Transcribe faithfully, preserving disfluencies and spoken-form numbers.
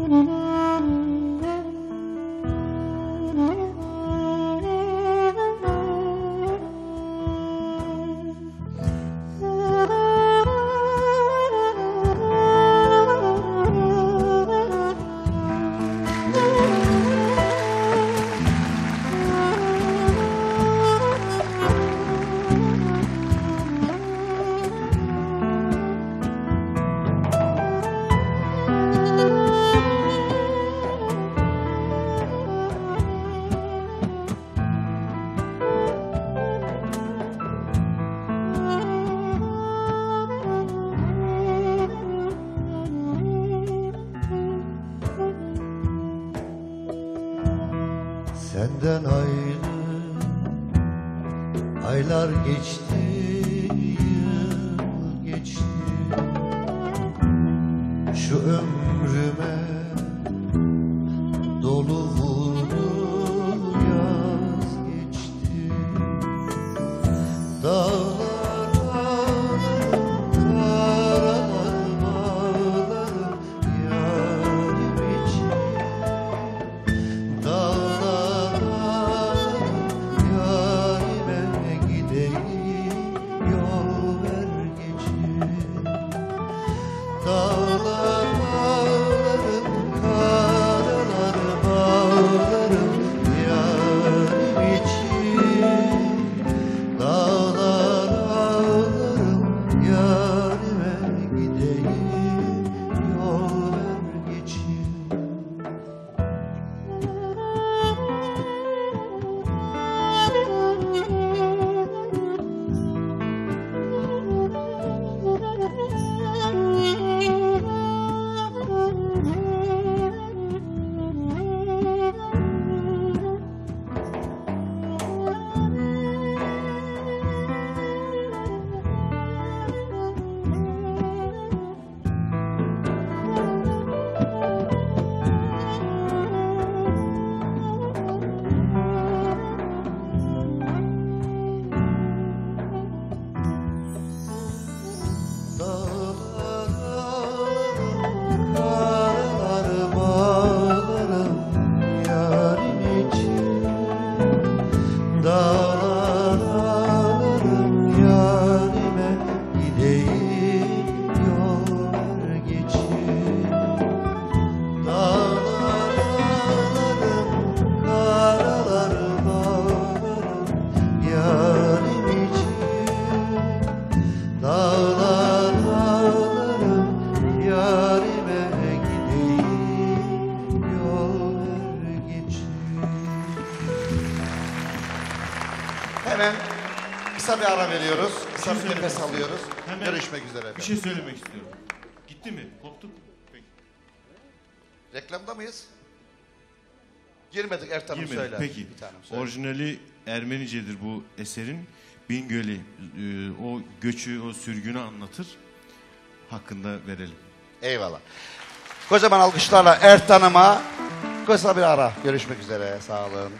Senden ayrı aylar geçti, yıl geçti. Şu ömrüme dolu vurdu yaz geçti. Dağlar ağlarım, karalar bağlarım yarim için. Dağlar yol ver geçin. Dağlar bağlarım, karalar bağlarım yarim için. Dağlar ağlarım, yarime gideyim, yol ver geçin. Dağlar ağlarım, yarime gideyim, yol ver geçin. Dağlar ağlarım, karalar bağlarım yarim için. Dağlar ağlarım, yarime gideyim, yol ver geçin. Hemen kısa bir ara veriyoruz. Kısa Bir şey bir nefes söylemek alıyoruz. Hemen Görüşmek üzere efendim. Bir şey söylemek istiyorum. Gitti mi? Koptuk. Peki. Reklamda mıyız? Girmedik, Ertan'ım Girmedi. söyle. Peki. Bir tanem söyle. Orijinali Ermenicedir bu eserin. Bingöl'ü e, o göçü, o sürgünü anlatır. Hakkında verelim. Eyvallah. Kocaman alkışlarla Ertan'ıma kısa bir ara. Görüşmek üzere. Sağ olun.